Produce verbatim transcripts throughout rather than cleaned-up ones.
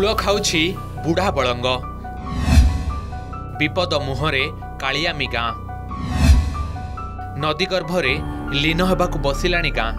Cool खाऊछि बुढ़ा बलंग विपद मुहरे कालियामी गाँ नदी गर्भरे लीन होबाकु बसिलाणी गाँ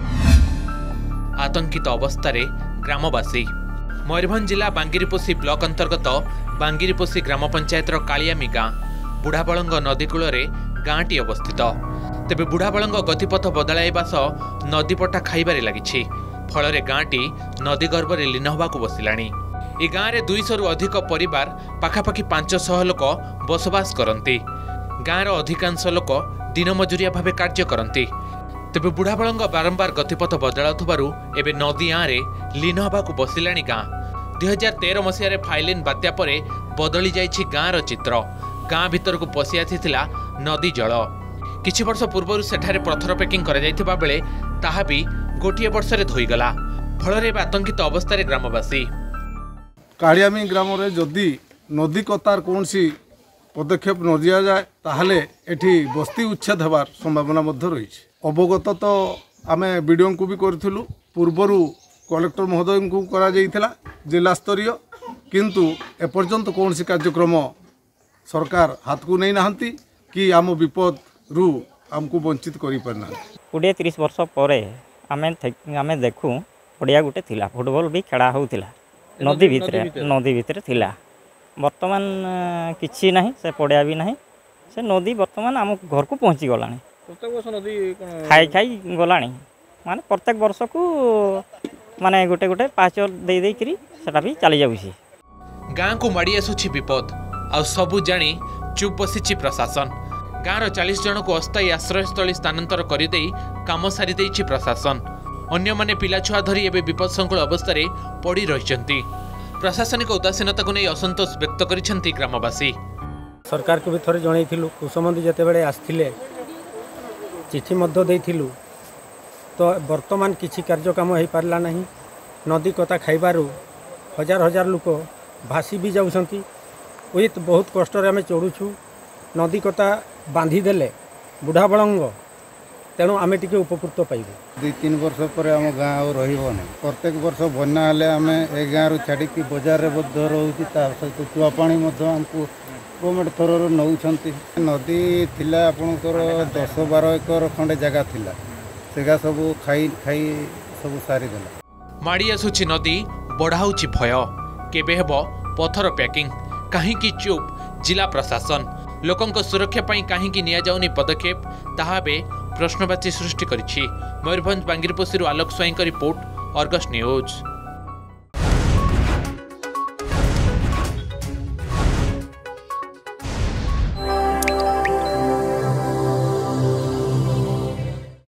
आतंकित अवस्था ग्रामवासी मयूरभंज जिला बांगिरीपोषी ब्लॉक अंतर्गत बांगिरीपोषी ग्राम पंचायतर कालियामी गाँ बुढ़ाबलंग नदी कूल गाँटी अवस्थित तेबे बुढ़ाबलंग गतिपथ बदलाइबा सह नदीपटा खाइबारे लागिछि फल गाँटी नदी गर्भरे लीन होबाकु बसिलाणी ए गाँव में दुईश रु अधिक परिवार पाखापाखि पांच सौ लोक बसवास करती गाँवर अधिकांश लोक दिन मजुरिया भाव कार्य करती तेबे बुढ़ाबलंग बारंबार गतिपथ बदलाउथबारु एबे नदी आँरे लीन होबाकु बसिलाणी गाँ दुई हजार तेरह मसीह फाइलिन बात्या परे बदली जाइछि गाँर चित्र गाँ भितर को पशि आसिथिला नदी जल किछि वर्ष पूर्व सेठारे पत्थर पैकिंग करा जाइथिबा बेले ताहा भी गोटिए वर्ष रे धोईगला फल आतंकित अवस्था ग्रामवासी कालियामी ग्राम रे जदि नदी कतार कौन सी पदक्षेप न दिया जाए ताहले एठी बस्ती उच्छेद होबार संभावना मध्य रही अवगत तो आम विडीओ को भी करूँ पूर्वर कलेक्टर महोदय को करा जाइथिला जिला स्तरीय किंतु एपर्यंत कौन सी कार्यक्रम सरकार हाथ को नहीं नहांती कि आम विपद रु आमको वंचित करि परना कोड़े तीस वर्ष पर आम आम देखूँ पड़िया गोटे थिला फुटबॉल भी खेला होउथिला नदी भितर नदी भितर थिला वर्तमान किछि नहीं से पड़िया भी नहीं से नदी वर्तमान आम घर को पहुँची गलानी प्रत्येक वर्ष नदी खाई खाई गलानी माने प्रत्येक वर्ष को माने गोटे गोटे पाँच दे दे करी सेटा भी चली जाउछि गाँ को माड़ी आसुछि विपद आ सबु जानी चुप बसिछि प्रशासन गाँर चालीस जन को अस्थायी आश्रयस्थली स्थानांतर करदेई काम सारी देइछि प्रशासन अन्य माने पिला छुआ धरी एबे विपद संकुल अवस्था पड़ी रहिछन्ति प्रशासनिक उदासीनता को नहीं असंतोष व्यक्त करिछन्ति ग्रामवासी सरकार को भी थोड़े जनइथिलु कुसुमंदी जते बेले आस्थिले चिठी मध्य देइथिलु तो वर्तमान किछि कार्यक्रम हो पारला नहीं नदी कथा खाइबारु हजार हजार लोक भासी भी जाउछन्ति उत बहुत कष्ट रे आमे चढ़ुछु नदी कथा बांधी देले बुढ़ा बलंग तेणु आमे टिके उपकृत पाइबे दुई तीन वर्ष पर आम गाँव रही प्रत्येक वर्ष बन्या हेले आमे ए गाँव छाड़ी बजार रे बद्ध रोची सहित चुआपाणी आमको गवर्नमेंट थर नौछंती नदी थिला आपणकर दस बार एकर खंडे जगह थिला सेगा सब खाई खाई सब सारीदेला माड़ी आसुछि नदी बढ़ाउछि भय केबे हेबो पत्थर पैकिंग काहींकि चुप जिला प्रशासन लोकंक सुरक्षा पाई काहींकि निया जाउनी पदक्षेप ताहा बे प्रश्नवाची सृष्टि करिछि Mayurbhanj Bangiriposhi Alok Swain report Argus news.